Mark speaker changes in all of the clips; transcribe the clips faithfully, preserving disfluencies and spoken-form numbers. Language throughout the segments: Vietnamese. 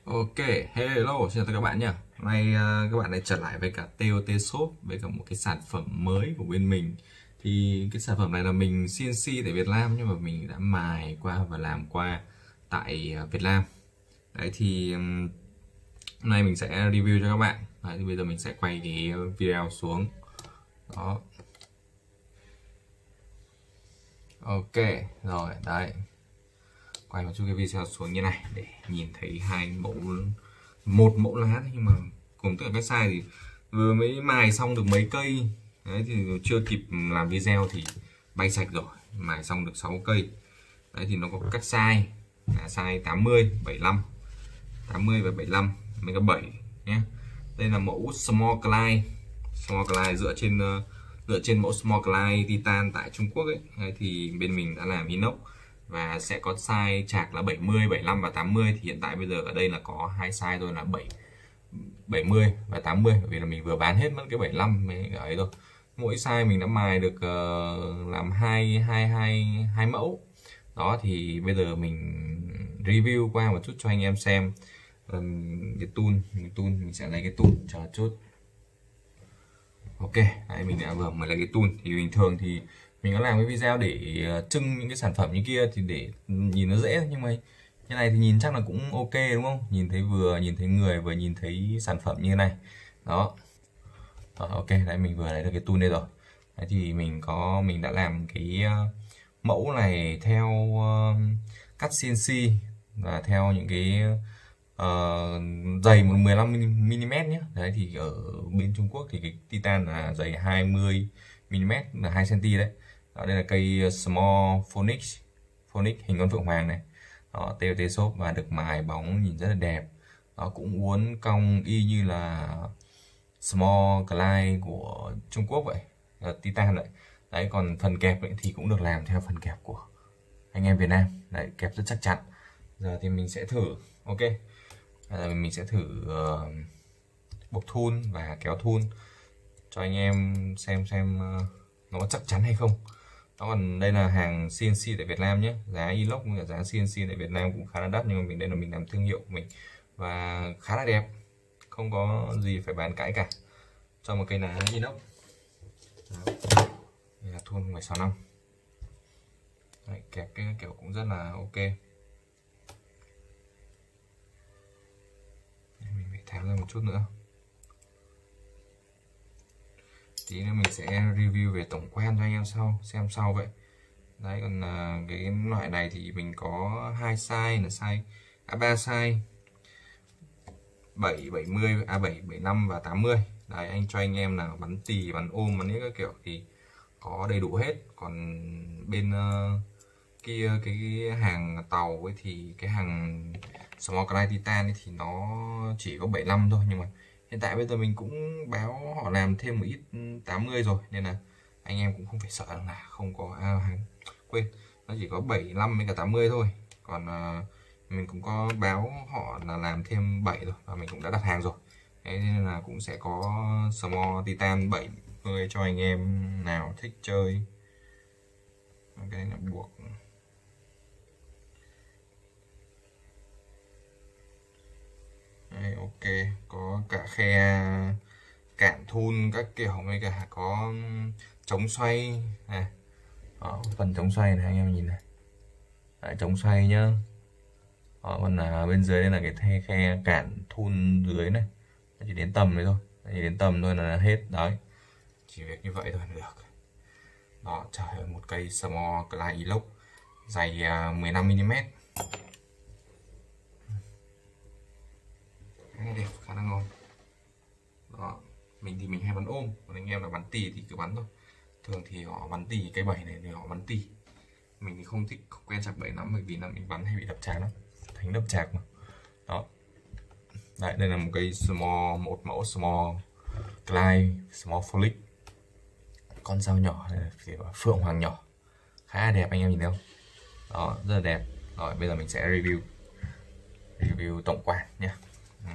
Speaker 1: Ok, hello, xin chào tất cả các bạn nhé. Hôm nay uh, các bạn lại trở lại với cả tê o tê Shop, với cả một cái sản phẩm mới của bên mình. Thì cái sản phẩm này là mình xê en xê tại Việt Nam, nhưng mà mình đã mài qua và làm qua tại uh, Việt Nam. Đấy thì um, hôm nay mình sẽ review cho các bạn. Đấy, thì bây giờ mình sẽ quay cái video xuống. Đó. Ok, rồi, đấy. Quay một chút cái video xuống như này để nhìn thấy hai mẫu, một mẫu lá nhưng mà cùng tất cả các size. Thì vừa mới mài xong được mấy cây đấy, thì chưa kịp làm video thì bay sạch rồi. Mài xong được sáu cây đấy, thì nó có các size là size tám mươi, bảy mươi lăm, tám mươi và bảy mươi lăm, mấy cái bảy nhé. Đây là mẫu Small Glide. Small Glide dựa trên dựa trên mẫu Small Glide Titan tại Trung Quốc ấy. Đấy, thì bên mình đã làm inox và sẽ có size chạc là bảy mươi, bảy mươi lăm và tám mươi. Thì hiện tại bây giờ ở đây là có hai size thôi, là bảy bảy mươi và tám mươi, bởi vì là mình vừa bán hết mất cái bảy mươi lăm mấy cái ấy rồi. Mỗi size mình đã mài được uh, làm hai hai hai hai mẫu. Đó thì bây giờ mình review qua một chút cho anh em xem. Um, cái tool, cái tool mình sẽ lấy cái tool chờ chút. Ok, đấy, mình đã vừa mới lấy cái tool. Thì bình thường thì mình có làm cái video để trưng những cái sản phẩm như kia thì để nhìn nó dễ, nhưng mà như này thì nhìn chắc là cũng ok đúng không? Nhìn thấy vừa nhìn thấy người vừa nhìn thấy sản phẩm như này. Đó. Đó, ok, đấy mình vừa lấy được cái tool đây rồi. Đấy thì mình có mình đã làm cái uh, mẫu này theo uh, cắt xê en xê và theo những cái uh, dày một mười lăm mi li mét nhé. Đấy thì ở bên Trung Quốc thì cái Titan là dày hai mươi mi li mét, là hai xăng ti mét đấy. Đó, đây là cây Small Phoenix, Phoenix hình con phượng hoàng này. Đó, tê o tê Shop và được mài bóng nhìn rất là đẹp. Nó cũng uốn cong y như là Small Glide của Trung Quốc vậy, là Titan vậy. Đấy, còn phần kẹp ấy thì cũng được làm theo phần kẹp của anh em Việt Nam. Đấy, kẹp rất chắc chắn. Giờ thì mình sẽ thử, ok. Giờ mình sẽ thử uh, buộc thun và kéo thun cho anh em xem xem uh, nó có chắc chắn hay không. Đó, còn đây là hàng xê en xê tại Việt Nam nhé. Giá inox và giá xê en xê tại Việt Nam cũng khá là đắt, nhưng mà mình đây là mình làm thương hiệu của mình và khá là đẹp, không có gì phải bàn cãi cả cho một cây lá inox. Đây là thun mười sáu năm. Đấy, kẹp cái kiểu cũng rất là ok. Đây, mình phải tháo ra một chút nữa. Tí nữa mình sẽ review về tổng quan cho anh em sau xem sau vậy. Đấy, còn uh, cái loại này thì mình có hai size, là size à, ba size bảy, bảy mươi, à bảy, bảy mươi lăm và tám mươi. Đấy, anh cho anh em nào bắn tì, bắn ôm, bắn những các kiểu thì có đầy đủ hết. Còn bên uh, kia cái, cái hàng tàu ấy thì cái hàng Small Glide Titan ấy thì nó chỉ có bảy mươi lăm thôi, nhưng mà hiện tại bây giờ mình cũng báo họ làm thêm một ít tám mươi rồi, nên là anh em cũng không phải sợ là không có à, hàng quên, nó chỉ có bảy mươi lăm với cả tám mươi thôi. Còn uh, mình cũng có báo họ là làm thêm bảy rồi và mình cũng đã đặt hàng rồi. Thế nên là cũng sẽ có Small Titan bảy mươi cho anh em nào thích chơi. Cái này là buộc. Đây, ok, có cả khe cản thun các kiểu, với cả có chống xoay này. Đó, phần chống xoay này anh em nhìn này. Đấy, chống xoay nhá. Đó, còn là bên dưới đây là cái khe, khe cản thun dưới này. Chỉ đến tầm đấy thôi, chỉ đến tầm thôi là hết. Đấy, chỉ việc như vậy thôi là được. Đó, trời ơi, một cây Small Glide inox dày mười lăm mi li mét. Khá là đẹp, khá là ngon. Đó, mình thì mình hay bắn ôm, còn anh em là bắn tì thì cứ bắn thôi. Thường thì họ bắn tì cây bảy này thì họ bắn tì. Mình thì không thích, không quen chạc bảy lắm, bởi vì là mình bắn hay bị đập chạc lắm, thành đập chạc mà. Đó. Đấy, đây là một cây small, một mẫu Small Glide, Small Phoenix. Con dao nhỏ này là phượng hoàng nhỏ, khá là đẹp, anh em nhìn thấy không? Đó, rất là đẹp. Rồi bây giờ mình sẽ review review tổng quan nhé. Ừ.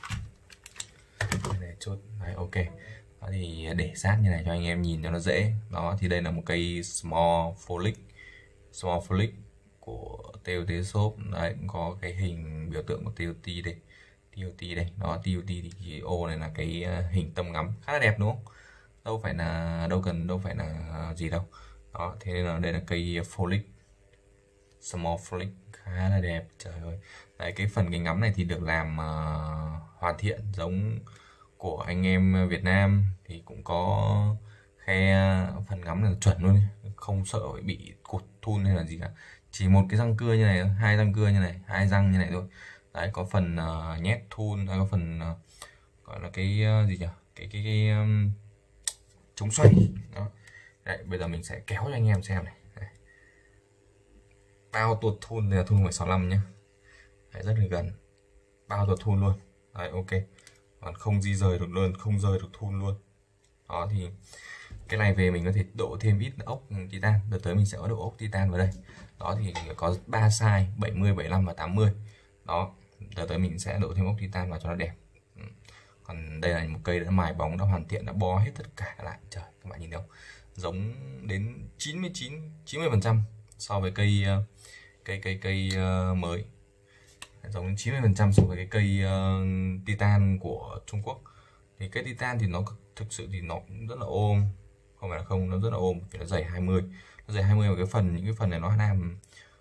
Speaker 1: Đây, chốt đấy, ok. Đó thì để sát như này cho anh em nhìn cho nó dễ. Đó thì đây là một cây Small Phoenix, Small Phoenix của tê o tê Shop. Đấy, cũng có cái hình biểu tượng của tê o tê đây, tê o tê đây, đó tê o tê thì cái ô này là cái hình tầm ngắm khá là đẹp đúng không, đâu phải là đâu cần đâu phải là gì đâu. Đó thế nên là đây là cây folic, small folic khá là đẹp, trời ơi. Đấy, cái phần kính ngắm này thì được làm uh, hoàn thiện giống của anh em Việt Nam, thì cũng có khe phần ngắm là chuẩn luôn, không sợ bị cụt thun hay là gì cả, chỉ một cái răng cưa như này, hai răng cưa như này, hai răng như này thôi. Đấy, có phần uh, nhét thun, hay có phần uh, gọi là cái uh, gì nhỉ, cái cái, cái um, chống xoay đó. Đấy, bây giờ mình sẽ kéo cho anh em xem này. Đây. Bao tuột thun này là thun một sáu lăm nhé. Đấy, rất là gần, bao tuột thun luôn. Đấy, ok, còn không di rời được luôn, không rời được thun luôn. Đó thì cái này về mình có thể độ thêm ít ốc titan, đợt tới mình sẽ có độ ốc titan vào đây. Đó thì có ba size bảy mươi, bảy mươi lăm và tám mươi. Đó, đợt tới mình sẽ độ thêm ốc titan vào cho nó đẹp. Còn đây là một cây đã mài bóng, đã hoàn thiện, đã bo hết tất cả lại. Trời, các bạn nhìn thấy không? Giống đến chín mươi chín, chín mươi phần trăm so với cây cây cây cây uh, mới. Giống đến chín mươi phần trăm so với cái cây uh, titan của Trung Quốc. Thì cây titan thì nó thực sự thì nó cũng rất là ôm, không phải là không, nó rất là ôm, phải là dày hai mươi, nó dày hai mươi, và cái phần những cái phần này nó làm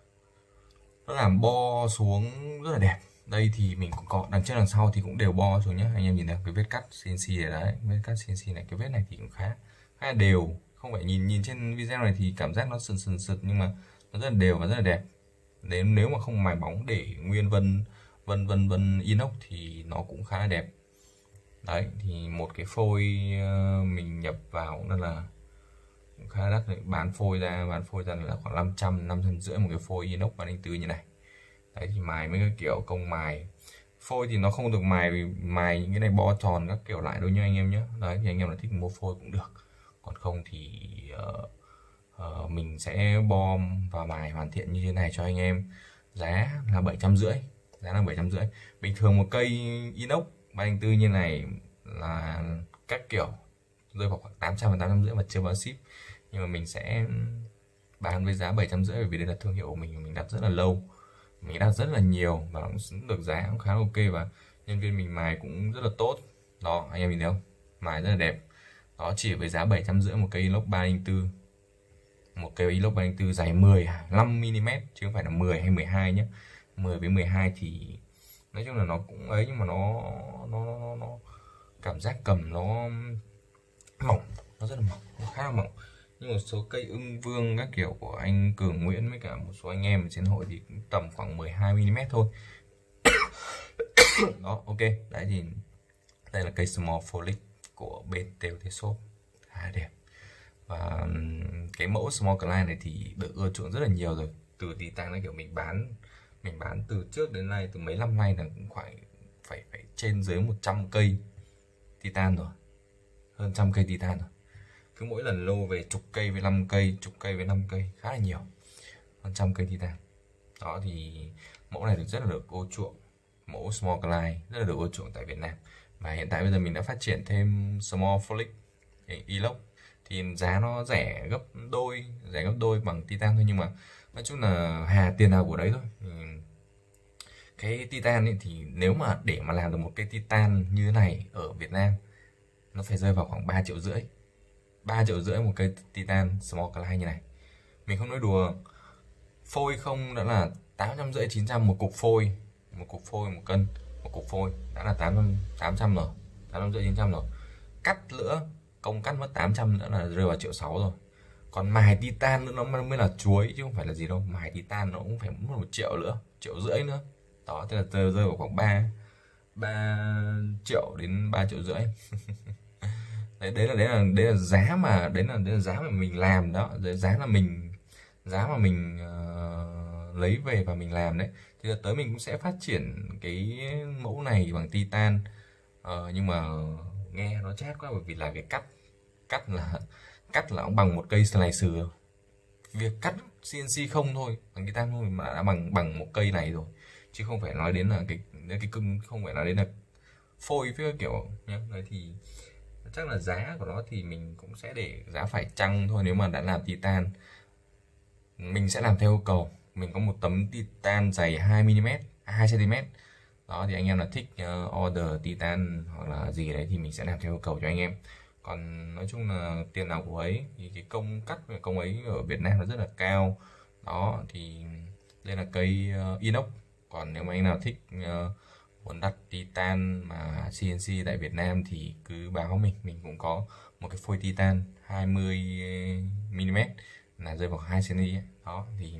Speaker 1: nó làm bo xuống rất là đẹp. Đây thì mình cũng có đằng trước đằng sau thì cũng đều bo xuống nhé, anh em nhìn thấy cái vết cắt xê en xê này, đấy vết cắt xê en xê này, cái vết này thì cũng khá khá là đều, không phải nhìn nhìn trên video này thì cảm giác nó sần sần sật, nhưng mà nó rất là đều và rất là đẹp. Nếu nếu mà không mài bóng để nguyên vân vân vân vân inox thì nó cũng khá là đẹp. Đấy thì một cái phôi mình nhập vào đó là cũng khá đắt, bán phôi ra bán phôi ra là khoảng năm trăm, năm trăm rưỡi một cái phôi inox ba không bốn như này. Đấy thì mài mấy cái kiểu công mài phôi thì nó không được mài vì mài những cái này bo tròn các kiểu lại đâu nha anh em nhé. Đấy thì anh em là thích mua phôi cũng được, còn không thì uh, uh, mình sẽ bom và mài hoàn thiện như thế này cho anh em. Giá là bảy trăm rưỡi, giá là bảy trăm rưỡi. Bình thường một cây inox ba không bốn như này là các kiểu rơi vào khoảng tám trăm và tám trăm rưỡi mà chưa bao ship, nhưng mà mình sẽ bán với giá bảy trăm rưỡi, bởi vì đây là thương hiệu của mình, mình đặt rất là lâu, mình đặt rất là nhiều và cũng được giá cũng khá ok, và nhân viên mình mài cũng rất là tốt. Đó anh em nhìn thấy không, mài rất là đẹp. Đó chỉ với giá bảy trăm rưỡi một cây inox ba không bốn, một cây inox ba không bốn dài mười lăm mi li mét chứ không phải là mười hay mười hai nhé. Mười với mười hai thì nói chung là nó cũng ấy, nhưng mà nó nó nó, nó cảm giác cầm nó mỏng, nó rất là mỏng, nó khá là mỏng. Nhưng một số cây ưng vương các kiểu của anh Cường Nguyễn với cả một số anh em ở trên hội thì cũng tầm khoảng mười hai mi li mét thôi. Đó ok, đấy thì đây là cây small folic của bên tê o tê Shop, khá là đẹp. Và cái mẫu small client này thì được ưa chuộng rất là nhiều rồi, từ titan là kiểu mình bán mình bán từ trước đến nay, từ mấy năm nay là cũng phải phải phải trên dưới một trăm cây titan rồi, hơn trăm cây titan rồi. Cứ mỗi lần lô về chục cây với năm cây, chục cây với năm cây, khá là nhiều, hơn trăm cây titan. Đó thì mẫu này được rất là được ưa chuộng, mẫu small client rất là được ưa chuộng tại Việt Nam. Và hiện tại bây giờ mình đã phát triển thêm small folic inox thì giá nó rẻ gấp đôi, rẻ gấp đôi bằng titan thôi, nhưng mà nói chung là hà tiền nào của đấy thôi. Cái titan ấy thì nếu mà để mà làm được một cái titan như thế này ở Việt Nam nó phải rơi vào khoảng ba triệu rưỡi, ba triệu rưỡi một cây titan small client như này. Mình không nói đùa, phôi không đã là tám trăm rưỡi chín trăm một cục phôi, một cục phôi một cân, một cục phôi đã là tám trăm tám trăm rồi, tám trăm rưỡi chín trăm rồi. Cắt nữa, công cắt mất tám trăm nữa là rơi vào triệu sáu rồi. Còn mài titan nữa nó mới là chuối chứ không phải là gì đâu, mài titan nó cũng phải mất một triệu nữa, triệu rưỡi nữa. Đó tức là rơi, rơi vào khoảng ba ba triệu đến ba triệu rưỡi. đấy, đấy là đấy là đấy là giá mà đấy là đấy là giá mà mình làm đó, đấy, giá là mình giá mà mình uh, lấy về và mình làm đấy. Thì là tới mình cũng sẽ phát triển cái mẫu này bằng titan, uh, nhưng mà nghe nó chát quá, bởi vì là cái cắt cắt là cắt là cũng bằng một cây slicer, việc cắt xê en xê không thôi, bằng titan thôi mà đã bằng bằng một cây này rồi, chứ không phải nói đến là cái cái cưng, không phải nói đến là phôi với kiểu nhá. Đấy thì chắc là giá của nó thì mình cũng sẽ để giá phải chăng thôi. Nếu mà đã làm titan mình sẽ làm theo yêu cầu, mình có một tấm titan dày hai mi li mét hai xăng ti mét. Đó thì anh em là thích uh, order titan hoặc là gì đấy thì mình sẽ làm theo yêu cầu cho anh em. Còn nói chung là tiền nào của ấy, thì cái công cắt và công ấy ở Việt Nam nó rất là cao. Đó thì đây là cây uh, inox. Còn nếu mà anh nào thích uh, muốn đặt titan mà xê en xê tại Việt Nam thì cứ báo mình, mình cũng có một cái phôi titan hai mươi mi li mét là rơi vào hai xăng ti mét. Đó thì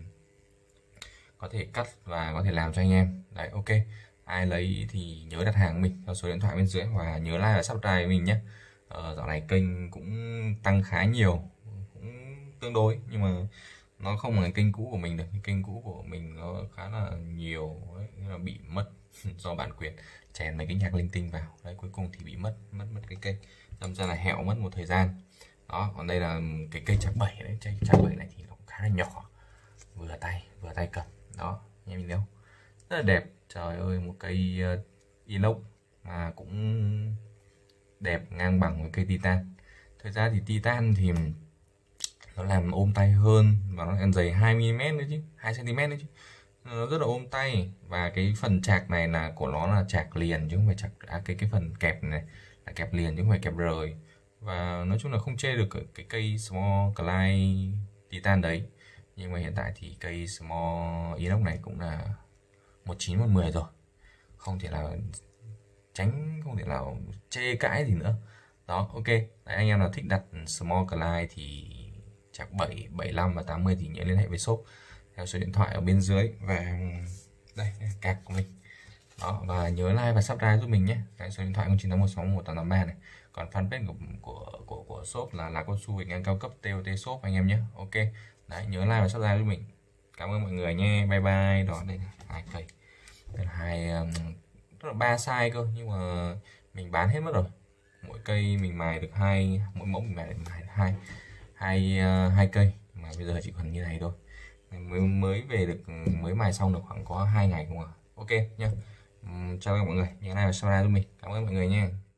Speaker 1: có thể cắt và có thể làm cho anh em. Đấy, ok. Ai lấy thì nhớ đặt hàng mình theo số điện thoại bên dưới và nhớ like và subscribe với mình nhé. Ờ, dạo này kênh cũng tăng khá nhiều, cũng tương đối, nhưng mà nó không bằng cái kênh cũ của mình được. Cái kênh cũ của mình nó khá là nhiều ấy, là bị mất do bản quyền chèn mấy cái nhạc linh tinh vào đấy, cuối cùng thì bị mất mất mất cái kênh, đâm ra là hẹo mất một thời gian. Đó, còn đây là cái cây chạc bảy đấy, cây chạc bảy này thì nó cũng khá là nhỏ, vừa tay vừa tay cầm. Đó anh em nhìn thấy không, rất là đẹp. Trời ơi, một cây uh, inox mà cũng đẹp ngang bằng với cây titan. Thực ra thì titan thì nó làm ôm tay hơn và nó còn dày hai mi li mét nữa chứ, hai xăng ti mét nữa chứ, nó rất là ôm tay. Và cái phần chạc này là của nó là chạc liền chứ không phải chạc à, cái cái phần kẹp này là kẹp liền chứ không phải kẹp rời. Và nói chung là không chê được cái, cái cây small glide titan đấy. Nhưng mà hiện tại thì cây small inox này cũng là một chín một mười rồi, không thể nào tránh, không thể nào chê cãi gì nữa. Đó, ok. Đấy, anh em nào thích đặt small glide thì chạc bảy, bảy lăm và tám mươi thì nhớ liên hệ với shop theo số điện thoại ở bên dưới. Và đây cạc của mình. Đó, và nhớ like và subscribe giúp mình nhé. Cái số điện thoại không chín tám một sáu một tám tám ba này. Còn fanpage của của của của shop là là con su Việt Nam cao cấp tê o tê shop anh em nhé. Ok. Đấy, nhớ like và subscribe giúp mình. Cảm ơn mọi người nhé. Bye bye. Đó, đây là hai cây. Đây là hai um, tức là ba size cơ, nhưng mà mình bán hết mất rồi. Mỗi cây mình mài được hai, mỗi mẫu mình mài được mài được hai hai uh, hai cây, mà bây giờ chỉ còn như này thôi. Mình mới mới về được, mới mài xong được khoảng có hai ngày không à. Ok nhá. Um, chào các mọi người, nhớ like và subscribe giúp mình. Cảm ơn mọi người nha.